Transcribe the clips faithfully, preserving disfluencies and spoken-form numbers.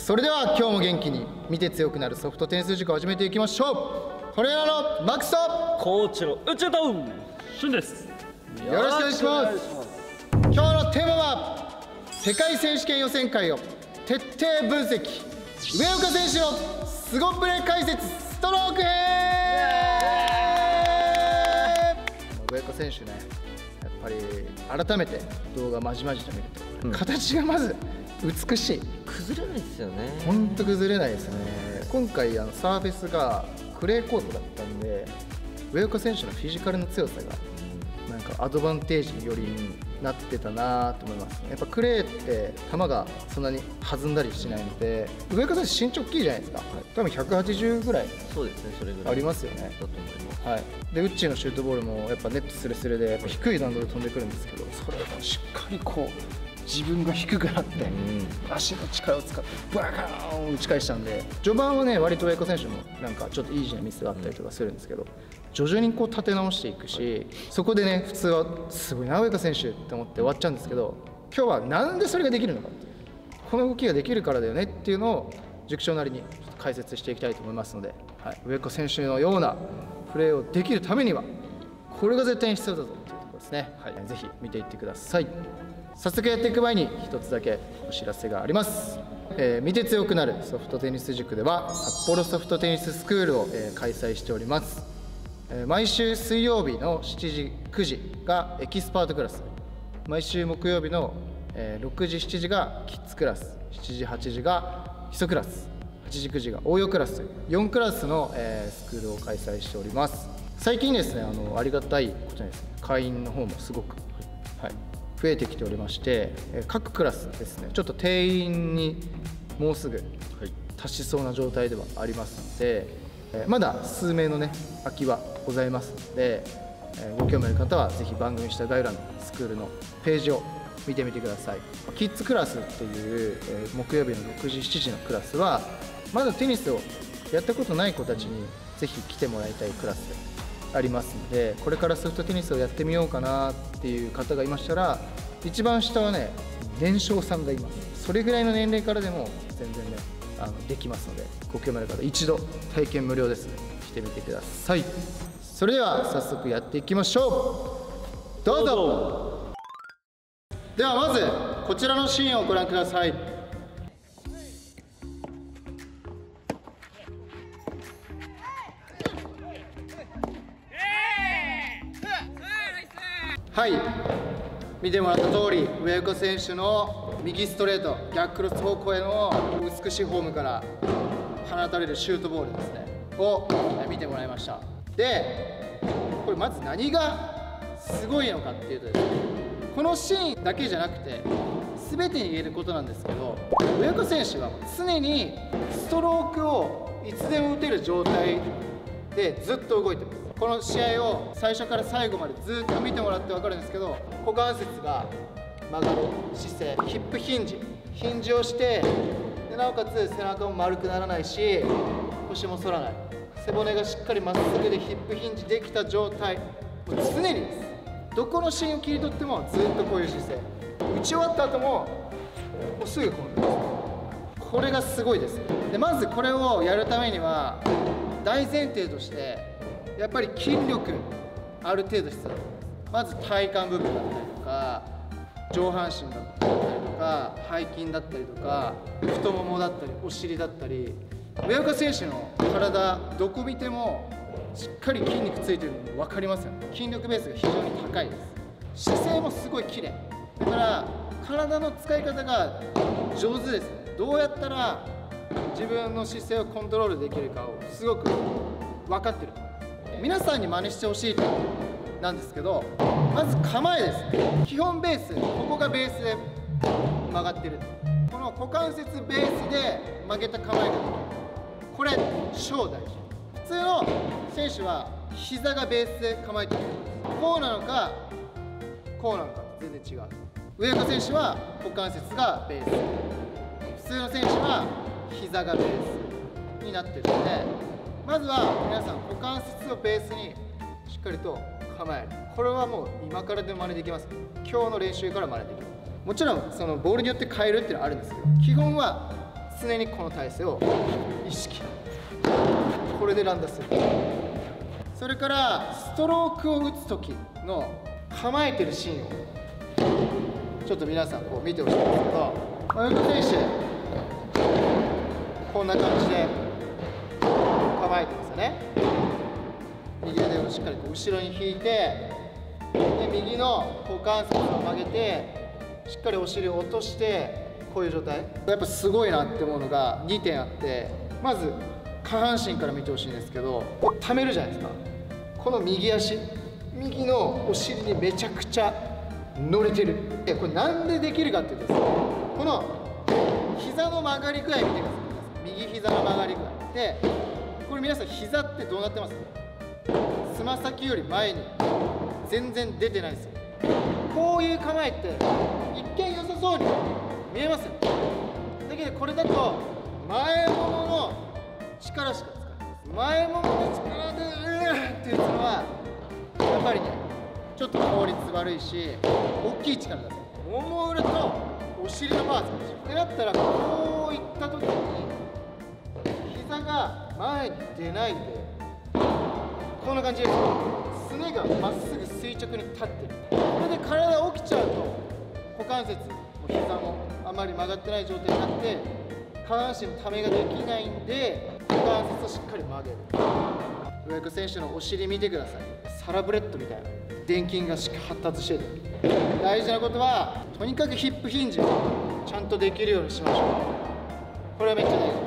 それでは今日も元気に見て強くなるソフトテニス塾を始めていきましょう。トレーナーのマックスとコーチの宇宙とシュンです。 よろしくお願いします。今日のテーマは世界選手権予選会を徹底分析、上岡選手のすごプレー解説ストローク編。上岡選手ね、やっぱり改めて動画まじまじと見ると、うん、形がまず美しい。 崩れないですよね。 ほんと崩れないですね。今回あのサーフェスがクレーコートだったんで、上岡選手のフィジカルの強さがなんかアドバンテージによりになってたなと思いますね。やっぱクレーって球がそんなに弾んだりしないので、上岡選手身長大きいじゃないですか、はい、多分ひゃくはちじゅうぐらいそうですね、それぐらいありますよね。 だと思います。 はい、でウッチーのシュートボールもやっぱネットスレスレで低い弾道で飛んでくるんですけど、それをしっかりこう自分が低くなって、うん、足の力を使ってバカーン打ち返したんで、序盤はね割と上岡選手もなんかちょっとイージーなミスがあったりとかするんですけど、徐々にこう立て直していくし、そこでね普通はすごいな上岡選手って思って終わっちゃうんですけど、今日はなんでそれができるのかっていう、この動きができるからだよねっていうのを塾長なりに解説していきたいと思いますので、はい、上岡選手のようなプレーをできるためにはこれが絶対に必要だぞっていうところですね。はい、ぜひ見ていってください。早速やっていく前に一つだけお知らせがあります。えー、見て強くなるソフトテニス塾では札幌ソフトテニススクールを、えー、開催しております。えー、毎週水曜日のしちじくじがエキスパートクラス、毎週木曜日の、えー、ろくじしちじがキッズクラス、しちじはちじが基礎クラス、はちじくじが応用クラスというよんクラスの、えー、スクールを開催しております。最近ですね、あのありがたいことにですね、会員の方もすごく、はい、増えてきておりまして、各クラスですね、ちょっと定員にもうすぐ達しそうな状態ではありますので、まだ数名のね空きはございますので、ご興味ある方はぜひ番組下概要欄のスクールのページを見てみてください。キッズクラスっていう木曜日のろくじしちじのクラスは、まだテニスをやったことない子たちにぜひ来てもらいたいクラスでありますので、これからソフトテニスをやってみようかなっていう方がいましたら、一番下はね年少さんがいます。それぐらいの年齢からでも全然ねあのできますので、ご興味ある方一度体験無料ですので来てみてください。それでは早速やっていきましょう。どうぞ。ではまずこちらのシーンをご覧ください。はい、見てもらった通り、上岡選手の右ストレート逆クロス方向への美しいフォームから放たれるシュートボールですねを見てもらいました。でこれまず何がすごいのかっていうとですね、このシーンだけじゃなくて全てに言えることなんですけど、上岡選手は常にストロークをいつでも打てる状態でずっと動いてます。この試合を最初から最後までずっと見てもらって分かるんですけど、股関節が曲がる姿勢、ヒップヒンジヒンジをして、でなおかつ背中も丸くならないし腰も反らない、背骨がしっかりまっすぐでヒップヒンジできた状態、もう常にです。どこのシーンを切り取ってもずっとこういう姿勢、打ち終わった後ももうすぐこうなんです。これがすごいです。でまずこれをやるためには大前提としてやっぱり筋力ある程度必要です。まず体幹部分だったりとか上半身だったりとか背筋だったりとか太ももだったりお尻だったり、上岡選手の体どこ見てもしっかり筋肉ついてるの分かりますよね。筋力ベースが非常に高いです。姿勢もすごい綺麗だから、体の使い方が上手ですね。どうやったら自分の姿勢をコントロールできるかをすごく分かってる。皆さんに真似してほしいとなんですけど、まず構えですね。基本ベース、ここがベースで曲がってる。この股関節ベースで曲げた構えができる。これ超大事。普通の選手は膝がベースで構えてる。こうなのかこうなのか全然違う。上岡選手は股関節がベース、普通の選手は膝がベースになってるので、まずは皆さん股関節をベースにしっかりと構える。これはもう今からでも真似できます。今日の練習から真似できる。もちろんそのボールによって変えるっていうのはあるんですけど、基本は常にこの体勢を意識、これで乱打する。それからストロークを打つ時の構えてるシーンをちょっと皆さんこう見てほしいんですけど、上岡選手こんな感じで構えてますよね。右腕をしっかりこう後ろに引いて、で右の股関節を曲げてしっかりお尻を落として、こういう状態。やっぱすごいなって思うのがにてんあって、まず下半身から見てほしいんですけど、溜めるじゃないですか。この右足、右のお尻にめちゃくちゃ乗れてる。でこれなんでできるかっていうとですね、この膝の曲がり具合見てください。右膝の曲がり具合で、これ皆さん膝ってどうなってます？つま先より前に全然出てないですよ。こういう構えって一見良さそうに見えますよ。だけどこれだと前ももの力しか使えないです。前ももの力でうーって打つのはやっぱりね、ちょっと効率悪いし、大きい力だともも裏とお尻のパワー使うでしょ。ってなったら、こういった時に膝が前に出ないで、こんな感じです。すねがまっすぐ垂直に立ってる。これで体起きちゃうと股関節も膝もあまり曲がってない状態になって、下半身のためができないんで、股関節をしっかり曲げる。上岡選手のお尻見てください。サラブレッドみたいな電筋がしっかり発達してる。大事なことはとにかくヒップヒンジをちゃんとできるようにしましょう。これはめっちゃ大事です。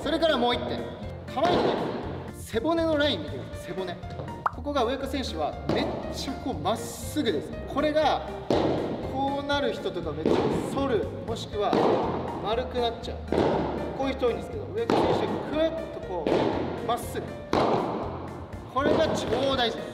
それからもういってん、構えてね、背骨のライン見てください。背骨、ここが上岡選手はめっちゃこうまっすぐです。これがこうなる人とかめっちゃ反る、もしくは丸くなっちゃう、こういう人多いんですけど、上岡選手はクッとこうまっすぐ、これが超大事です。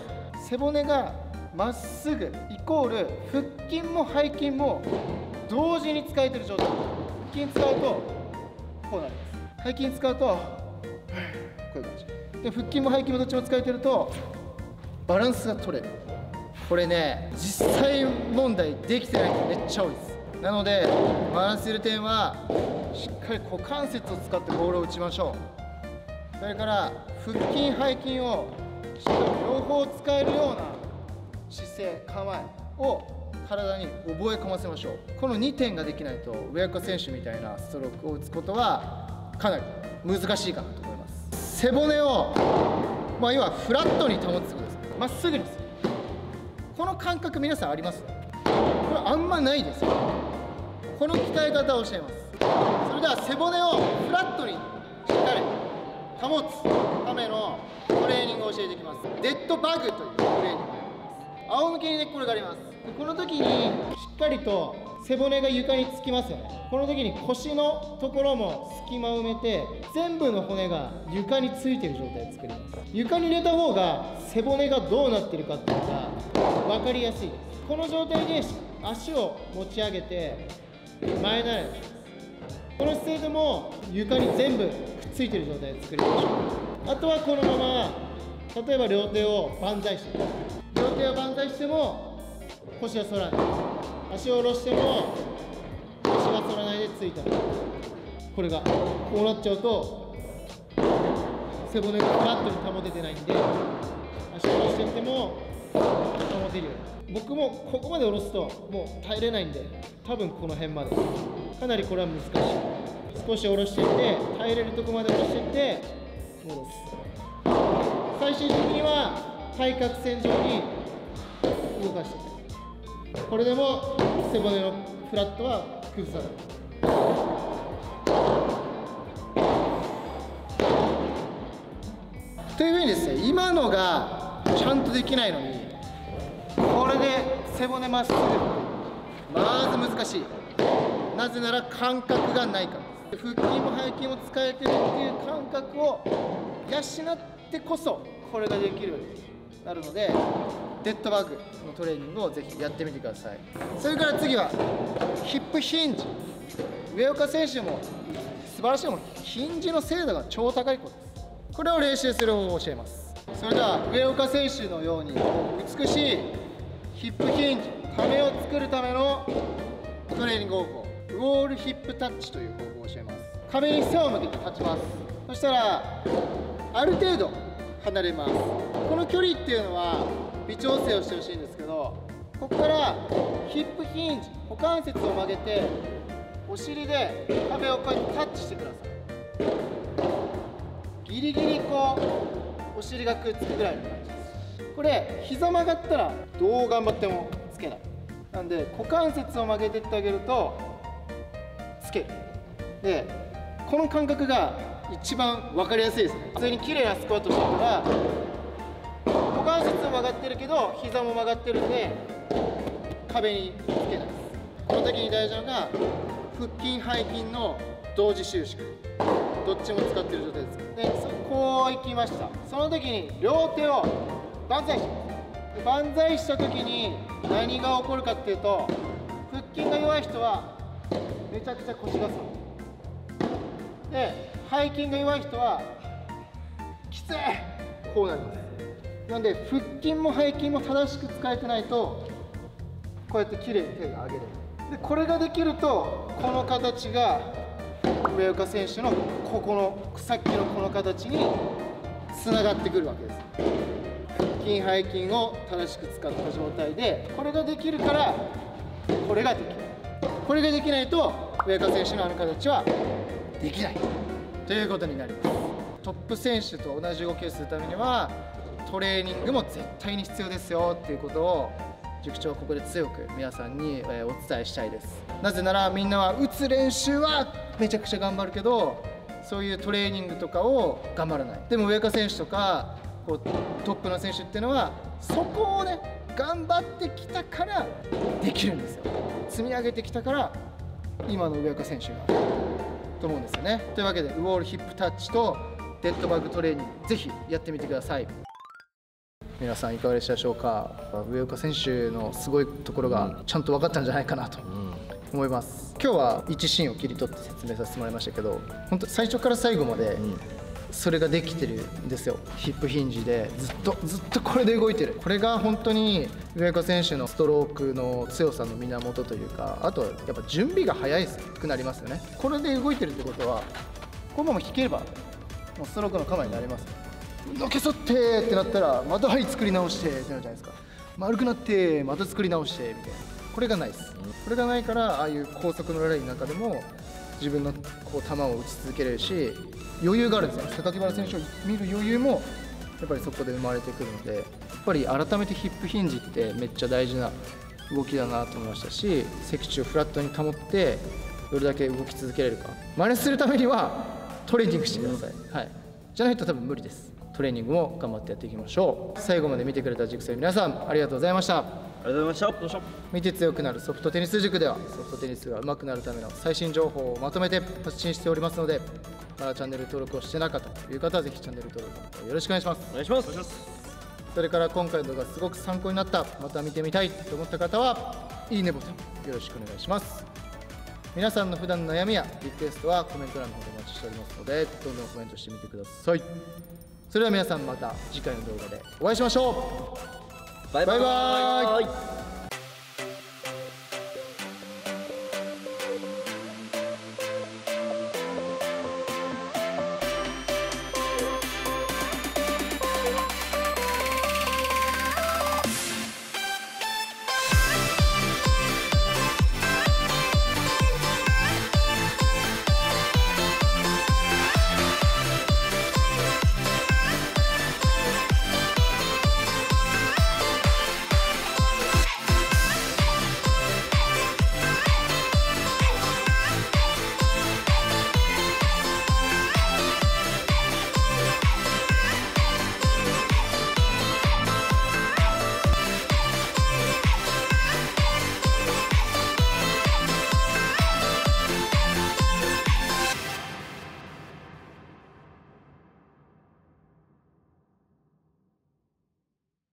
背骨がまっすぐイコール腹筋も背筋も同時に使えてる状態。腹筋使うとこうなります。背筋使うとこういう感じで、腹筋も背筋もどっちも使えてるとバランスが取れる。これね、実際問題できてない人めっちゃ多いです。なのでバランスする点はしっかり股関節を使ってボールを打ちましょう。それから腹筋背筋をしっかり両方使えるような姿勢、構えを体に覚え込ませましょう。このにてんができないと上岡選手みたいなストロークを打つことはかなり難しいかなと思います。背骨を、まあ、要はフラットに保つことです。まっすぐにする。この感覚皆さんあります？これあんまないですよ。この鍛え方を教えます。それでは背骨をフラットにしっかり保つためのトレーニングを教えていきます。デッドバグというトレーニングをやります。仰向けに寝っ転がります。この時にしっかりと背骨が床につきますよね。この時に腰のところも隙間を埋めて、全部の骨が床についている状態を作ります。床に入れた方が背骨がどうなっているかっていうのが分かりやすいです。この状態で足を持ち上げて前ならえします。この姿勢でも床に全部くっついている状態を作りましょう。あとはこのまま、例えば両手を万歳して、両手を万歳しても腰は反らない、足を下ろしても腰が反らないでついた。これがこうなっちゃうと背骨がフラットに保ててないんで、足を下ろしていっても保てるように。僕もここまで下ろすともう耐えれないんで、多分この辺までかなりこれは難しい。少し下ろしていって耐えれるとこまで下ろしていって戻す。最終的には対角線上に動かしていく。これでも背骨のフラットは崩さない。というふうにですね、今のがちゃんとできないのに、これで背骨まっすぐまず難しい。なぜなら感覚がないからです。腹筋も背筋も使えてるっていう感覚を養ってこそこれができるようになるので、デッドバグのトレーニングをぜひやってみてください。それから次はヒップヒンジ。上岡選手も素晴らしいもの、ヒンジの精度が超高いことです。これを練習する方法を教えます。それでは上岡選手のように美しいヒップヒンジ、ためを作るためのトレーニング方法。 ウォールヒップタッチという方法を教えます。壁に背を向けて立ちます。そしたらある程度離れます。この距離っていうのは微調整をしてほしいんですけど、ここからヒップヒンジ、股関節を曲げてお尻で壁をこうやってタッチしてください。ギリギリこうお尻がくっつくぐらいの感じです。これ膝曲がったらどう頑張ってもつけない。なんで股関節を曲げてってあげるとつける。でこの感覚が一番分かりやすいですね。普通に綺麗なスクワットしてたら股関節も曲がってるけど膝も曲がってるんで壁につけないです。この時に大事なのが腹筋背筋の同時収縮、どっちも使ってる状態です。でこういきました。その時に両手を万歳します。で万歳した時に何が起こるかっていうと、腹筋が弱い人はめちゃくちゃ腰が反る。で背筋が弱い人はきついこうなります。なので腹筋も背筋も正しく使えてないとこうやって綺麗に手が上げれる。でこれができるとこの形が上岡選手のここのさっきのこの形につながってくるわけです。腹筋背筋を正しく使った状態でこれができるからこれができる。これができないと上岡選手のあの形はできないということになります。トップ選手と同じ動きをするためにはトレーニングも絶対に必要ですよっていうことを塾長はここで強く皆さんにお伝えしたいです。なぜならみんなは打つ練習はめちゃくちゃ頑張るけどそういうトレーニングとかを頑張らない。でも上岡選手とかこうトップの選手っていうのはそこをね頑張ってきたからできるんですよ。積み上げてきたから今の上岡選手がと思うんですよね。というわけでウォールヒップタッチとデッドバッグトレーニングぜひやってみてください。皆さんいかがでしたでしょうか。上岡選手のすごいところがちゃんと分かったんじゃないかなと思います。今日はいちシーンを切り取って説明させてもらいましたけど、本当最初から最後までそれができてるんですよ。ヒップヒンジでずっとずっとこれで動いてる。これが本当に上岡選手のストロークの強さの源というか、あとやっぱ準備が早くなりますよね。これで動いてるってことはこのまま引ければもうストロークの構えになります。のけそってってなったらまたはい作り直してってなるじゃないですか。丸くなってまた作り直してみたいな。これがないです。これがないからああいう高速のラリーの中でも自分のこう球を打ち続けれるし余裕があるんですよ。榊原選手を見る余裕もやっぱりそこで生まれてくるので、やっぱり改めてヒップヒンジってめっちゃ大事な動きだなと思いましたし、脊柱をフラットに保ってどれだけ動き続けられるか真似するためにはトレーニングしてください、はい、じゃないと多分無理です。トレーニングも頑張ってやっていきましょう。最後まで見てくれた塾生皆さんありがとうございました。 ありがとうございました。 見て強くなるソフトテニス塾ではソフトテニスが上手くなるための最新情報をまとめて発信しておりますので、まだチャンネル登録をしてなかったという方はぜひチャンネル登録よろしくお願いします。 お願いします。 それから今回の動画すごく参考になった、また見てみたいと思った方はいいねボタンよろしくお願いします。皆さんの普段の悩みやリクエストはコメント欄の方でお待ちしておりますのでどんどんコメントしてみてください。それでは皆さんまた次回の動画でお会いしましょう。 バイバイ。 バイバイ。